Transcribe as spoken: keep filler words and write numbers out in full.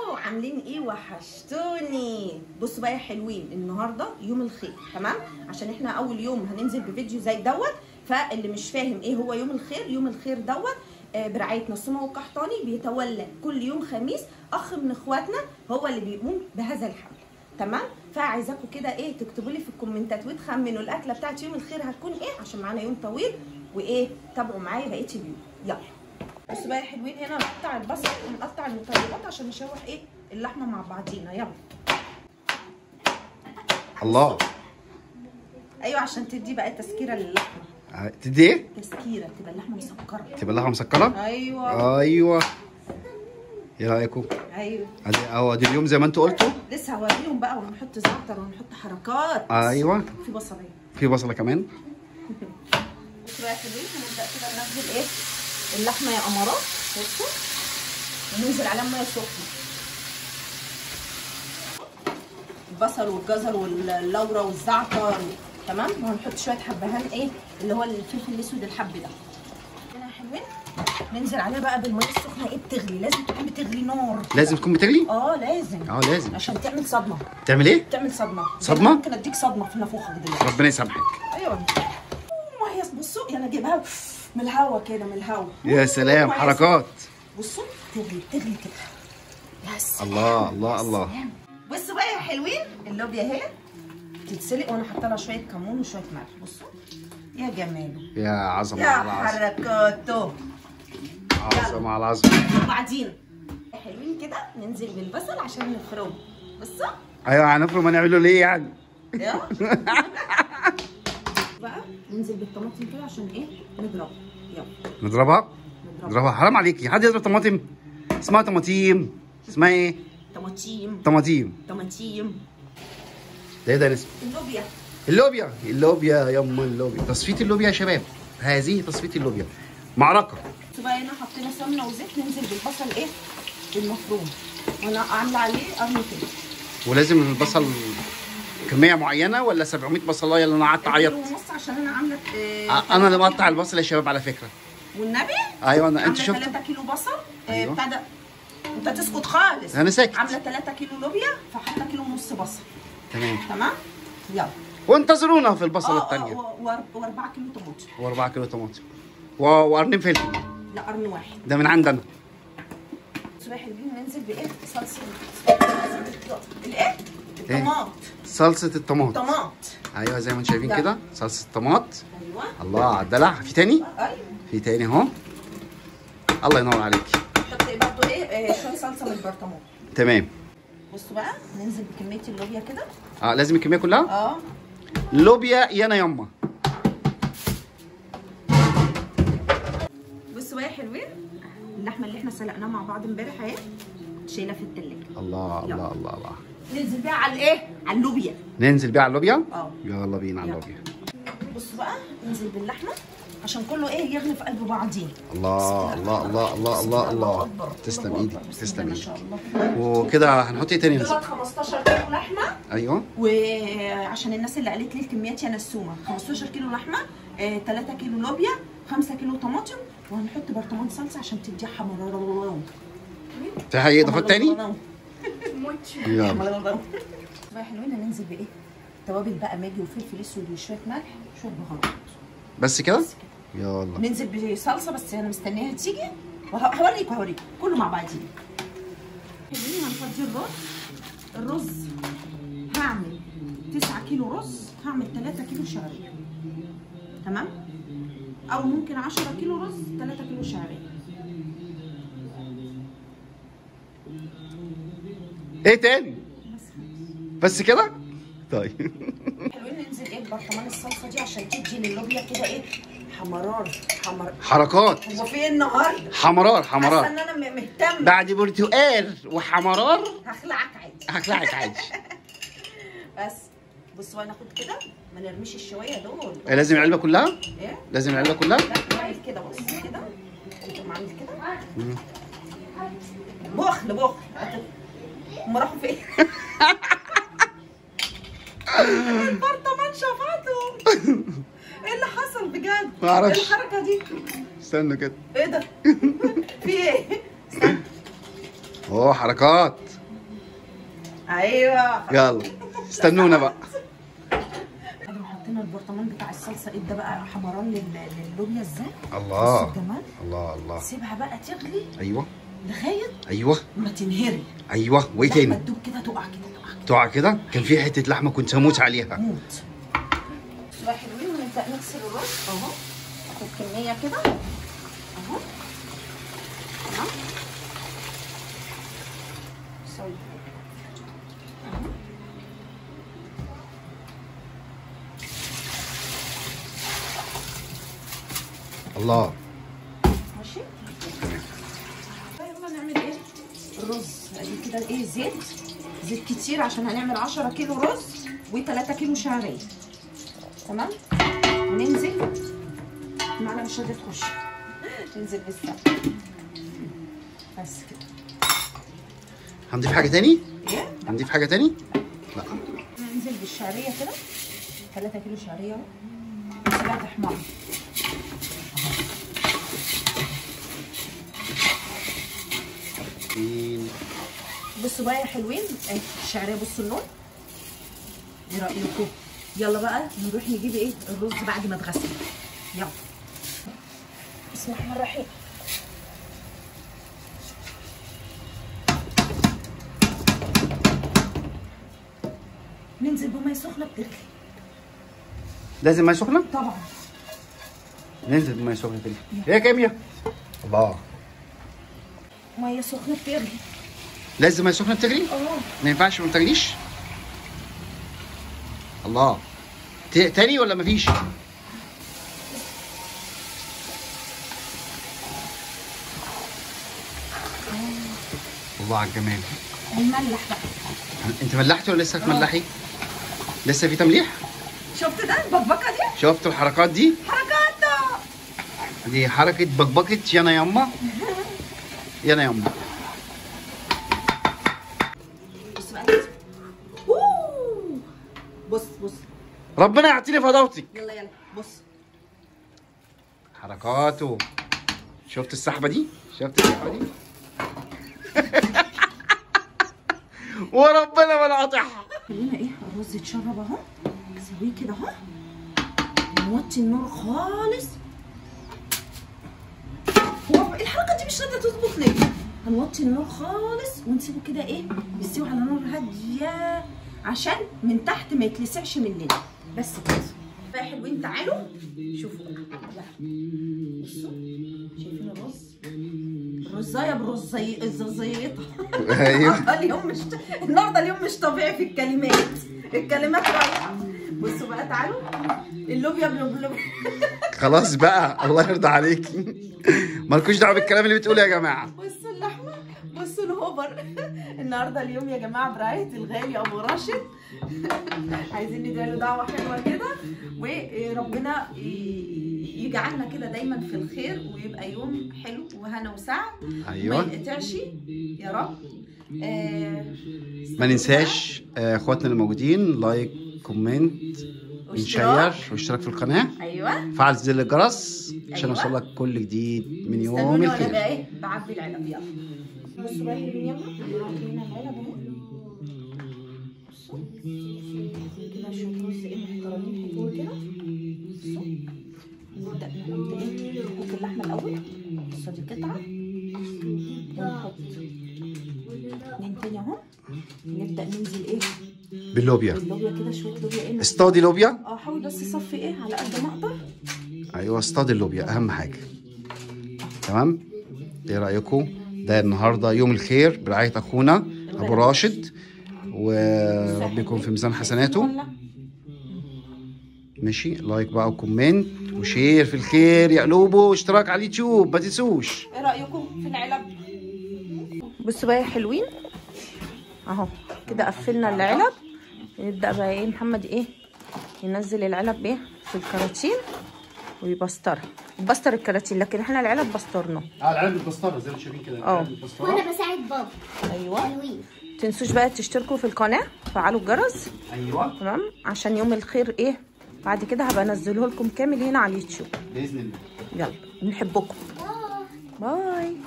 عاملين ايه؟ وحشتوني. بصوا بقى يا حلوين، النهارده يوم الخير، تمام؟ عشان احنا اول يوم هننزل بفيديو زي دوت، فاللي مش فاهم ايه هو يوم الخير، يوم الخير دوت آه برعايه نصومه والقحطاني بيتولى كل يوم خميس اخ من اخواتنا هو اللي بيقوم بهذا الحمل، تمام؟ فعايزاكم كده ايه تكتبوا لي في الكومنتات وتخمنوا الاكله بتاعت يوم الخير هتكون ايه، عشان معانا يوم طويل، وايه تابعوا معايا بقيه اليوم. يلا بصوا بقى يا حلوين، هنا نقطع البصل ونقطع المطلبات عشان نشوح ايه اللحمه مع بعضينا. يلا الله. ايوه عشان تدي بقى تسكيره للحمه. تدي ايه؟ تسكيره، تبقى اللحمه مسكره. تبقى اللحمه مسكره؟ ايوه ايوه. ايه رايكم؟ ايوه ادي اهو، ادي اليوم زي ما انتوا قلتوا. لسه هوريهم بقى، وهنحط زعتر وهنحط حركات. ايوه في بصليه، في بصله كمان. بصوا بقى يا حلوين، هنبدا كده ننزل ايه اللحمه يا امارات. بصوا وننزل عليها ميه سخنه، البصل والجزر واللورا والزعتر، تمام؟ وهنحط شويه حبهان ايه اللي هو الفلفل الاسود الحب ده. هنا يا حلوين ننزل عليها بقى بالميه السخنه. ايه بتغلي، لازم تكون بتغلي نار. لازم تكون بتغلي؟ اه لازم. اه لازم عشان تعمل صدمه. تعمل ايه؟ تعمل صدمه. صدمه؟ ممكن اديك صدمه في نافوخك دلوقتي. ربنا يسامحك. ايوه ميه. بصوا انا جايبها من الهوا كده، من الهوا. يا سلام حركات. بصوا تغلي تغلي كده. يا سلام. الله الله الله. بصوا بقى يا حلوين، اللوبيا اهي تتسلق وانا حاطه لها شويه كمون وشويه ملح. بصوا يا جماله، يا عظمه يا على العظمه، حركاته، عظمه على العظمه. وبعدين يا حلوين كده ننزل بالبصل عشان نفرمه. بصوا ايوه هنفرم، هنعمله ليه يعني؟ بقى ننزل بالطماطم كده عشان ايه نضربها. يلا نضربها؟ نضربها. حرام عليكي، حد يضرب طماطم؟ اسمها طماطيم. اسمها ايه؟ طماطيم. طماطيم. طماطيم. ده ايه ده الاسم؟ اللوبيا. اللوبيا. اللوبيا يما اللوبيا. تصفيه اللوبيا يا شباب، هذه تصفيه اللوبيا. معركه. بصوا بقى هنا حطينا سمنه وزيت، ننزل بالبصل ايه المفروم، وانا عامله عليه قرن كده. ولازم البصل كميه معينه ولا سبعمية بصلايه اللي انا قعدت اعيط؟ كيلو ونص عشان انا عامله آه انا اللي مقطع البصل يا شباب على فكره. والنبي ايوه انا انت شفت ثلاثة كيلو بصل. أيوة. بتاع ده انت تسكت خالص. انا ساكت. عامله ثلاثة كيلو لوبيا فحاطه كيلو ونص بصل. تمام تمام. يلا وانتظرونا في البصله اه الثانيه. واربعة كيلو طماطم. واربعة كيلو طماطم وقرنين فلفل. لا قرن واحد. ده من عندنا. بصوا حلوين، ننزل بايه؟ صلصه الايه؟ الطماط. صلصه الطماط. طماط. ايوه زي ما انتم شايفين كده صلصه الطماط. ايوه الله على الدلع. في تاني؟ ايوه في تاني اهو. الله ينور عليكي. حط برضه ايه شويه صلصه من البرطمان. تمام. بصوا بقى ننزل بكميه اللوبيا كده. اه لازم الكميه كلها؟ اه لوبيا يانا يما. بصوا بقى يا حلوين، اللحمه اللي احنا سلقناها مع بعض امبارح اهي شايلها في التلاجة. الله الله الله الله. ننزل بيها على الايه؟ على اللوبيا. ننزل بيها على اللوبيا؟ اه يلا بينا على اللوبيا. بصوا بقى ننزل باللحمه عشان كله ايه يغلي في قلب بعضيه. الله الله الله الله الله الله. تسلم ايدك، تسلم ما ايدك. شاء الله. وكده هنحط ايه تاني؟ دولت خمستاشر كيلو لحمه. ايوه. وعشان الناس اللي قالت لي الكميات يا نسومه، خمستاشر كيلو لحمه، آه ثلاثة كيلو لوبيا، خمسة كيلو طماطم، وهنحط برطمان صلصه عشان تديها حمراره. في حاجه اضافات تاني؟ يلا بقى حلوين. هننزل بايه؟ توابل بقى ماجي وفلفل اسود وشويه ملح شويه بهارات. بس كده؟ بس كده. يلا ننزل بصلصه بس انا مستنياها تيجي وهوريكم هوريكم كله مع بعضيه. حلوين هنفضي الرز. الرز هعمل تسعة كيلو رز، هعمل ثلاثة كيلو شعريه، تمام؟ او ممكن عشرة كيلو رز ثلاثة كيلو شعريه. ايه تاني؟ بس كده؟ طيب حلوين. ننزل ايه ببرطمان الصلصه دي عشان تدي للوبيا كده ايه حمرار. حمر حركات. هو في ايه النهارده؟ حمرار حمرار. حاسه ان انا مهتمه. بعد برتقال وحمرار هخلعك عادي. هخلعك عادي. بس بصوا هناخد كده ما نرميش الشويه دول. لازم العلبه كلها؟ ايه؟ لازم العلبه كلها؟ لا نعمل كده بص كده. انتوا عامل كده. بخل بخل. هم راحوا فين؟ البرطمان شفطهم. ايه اللي حصل بجد؟ ما اعرفش. ايه الحركه دي؟ استنوا كده. ايه ده؟ في ايه؟ استنى. اوه حركات. ايوه يلا استنونا بقى. بعد ما حطينا البرطمان بتاع الصلصه ادى بقى حمران لل- لللوبيا ازاي. الله بصوا الجمال. الله الله. سيبها بقى تغلي ايوه لغايه ايوه ما تنهري. ايوه. وايه لحمة تاني؟ تدوب كده، تقع كده تقع كده تقع كده. كان في حته لحمه كنت هموت عليها. موت. شويه حلوين ونبدا نغسل الرز اهو. ناخد كميه كده اهو. تمام. سوري. اهو. الله. ماشي. تمام. يلا نعمل ايه؟ الرز ادي كده ايه، زيت زيت كتير عشان هنعمل عشرة كيلو رز و3 كيلو شعريه. تمام. وننزل المعلقه مش راضيه تخش. ننزل بالسمنه بس كده. هنضيف حاجه تاني؟ ايه؟ هنضيف حاجه تاني؟ لا. ننزل بالشعريه كده، ثلاثة كيلو شعريه اهو. نسيبها تحمر. بصوا بقى يا حلوين اهي الشعريه، بصوا اللون. ايه رايكم؟ يلا بقى نروح نجيب ايه الرز بعد ما اتغسل. يلا بسم الله الرحمن الرحيم. ننزل بميه سخنه بتغلي. لازم ميه سخنه؟ طبعا. ننزل بميه سخنه تاني. ايه يا كاميا؟ الله. ميه سخنه بتغلي. لازم ميه سخنه بتغلي؟ اه. ما ينفعش ما تغليش؟ الله. ت- تاني ولا مفيش؟ الله على الجمال. هنملح بقى. انت ملحتي ولا لسه هتملحي؟ لسه في تمليح؟ شفت ده البكبكه دي؟ شفت الحركات دي؟ حركاته. دي حركة بكبكة يانا ياما. يانا ياما. بص بقى. اوه. بص بص. ربنا يعطيني فضاوتك. يلا يلا بص. حركاته. شفت السحبة دي؟ شفت السحبة دي؟ وربنا ما نقاطعها. خلينا ايه الرز يتشرب اهو. نسويه كده اهو. نوطي النار خالص. هو الحركه دي مش راضيه تظبط ليه؟ هنوطي النار خالص ونسيبه كده ايه يستوي على نار هاديه عشان من تحت ما يتلسعش مننا. بس كده بقى يا حلوين. تعالوا شوفوا بصوا شايفين الرز؟ الرزايه برزي الزيطه. ايوه. اليوم مش النهارده اليوم مش طبيعي في الكلمات. الكلمات رايحه. بصوا بقى تعالوا. اللوبيا بلوبيا. خلاص بقى الله يرضى عليكي. مالكوش دعوه بالكلام اللي بتقوله يا جماعه. بصوا اللحمه، بصوا الهوبر. النهارده اليوم يا جماعه براية الغالي ابو راشد. عايزين ندعي له دعوه حلوه كده وربنا يجعلنا كده دايما في الخير ويبقى يوم حلو وهنا وسعد. ايوه. ما ينقطعش يا رب. آه ما ننساش آه، اخواتنا اللي موجودين لايك كومنت واشتراك. نشير واشتراك في القناه. ايوه. فعل زر الجرس عشان أيوة. يوصلك كل جديد من يوم استنوني وانا الخير. بقى ايه بعبي العلب. يلا بصوا بقى يلا نحط هنا العلب اهو. بصوا كده شويه رز ايه محترمين حلوين كده. بصوا نبدا نحط ايه نحط اللحمه الاول. بصوا دي قطعه ونحط اتنين تاني اهو. نبدا ننزل ايه باللوبيا. باللوبيا كده شويه لوبيا ايه. اصطادي لوبيا. اه حاول بس صفي ايه على قد ما اقدر. ايوه اصطادي اللوبيا اهم حاجه. تمام. ايه رايكم؟ ده النهارده يوم الخير برعايه اخونا ابو راشد ورب يكون في ميزان حسناته. ماشي. لايك بقى وكومنت وشير في الخير يا قلوبه واشتراك على اليوتيوب ما تنسوش. ايه رايكم في العلب؟ بصوا بقى يا حلوين اهو كده قفلنا العلب. نبدا بقى ايه محمد ايه ينزل العلب ايه في الكراتين ويبسترها. بستر الكراتين لكن احنا العلب بسترنا. اه العلب البسطره زي ما شايفين كده. اه وانا بساعد بابا. ايوه. حلوين. تنسوش بقى تشتركوا في القناه وفعلوا الجرس. ايوه. تمام عشان يوم الخير ايه بعد كده هبقى انزله لكم كامل هنا على اليوتيوب. باذن الله. يلا بنحبكم. باي.